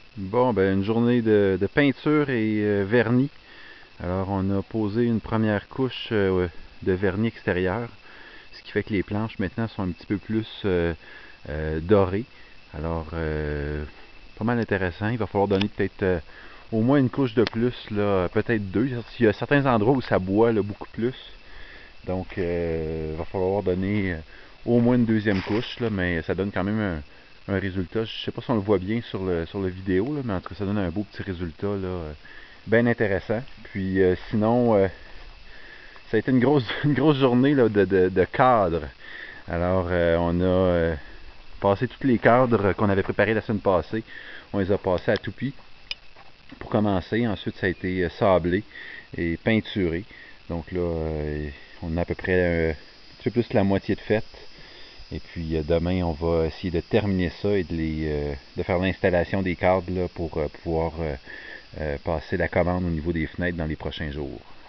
Bon, ben une journée de peinture et vernis. Alors on a posé une première couche de vernis extérieur, ce qui fait que les planches maintenant sont un petit peu plus dorées. Alors pas mal intéressant. Il va falloir donner peut-être au moins une couche de plus, là, peut-être deux. Il y a certains endroits où ça boit là, beaucoup plus. Donc il va falloir donner au moins une deuxième couche, là, mais ça donne quand même un résultat. Je sais pas si on le voit bien sur le vidéo, là, mais en tout cas ça donne un beau petit résultat là, bien intéressant. Puis sinon, ça a été une grosse, une grosse journée là, de cadre. Alors on a passé tous les cadres qu'on avait préparés la semaine passée. On les a passés à toupie pour commencer. Ensuite ça a été sablé et peinturé. Donc là, on a à peu près un petit peu plus que la moitié de fait. Et puis demain, on va essayer de terminer ça et de faire l'installation des câbles là, pour pouvoir passer la commande au niveau des fenêtres dans les prochains jours.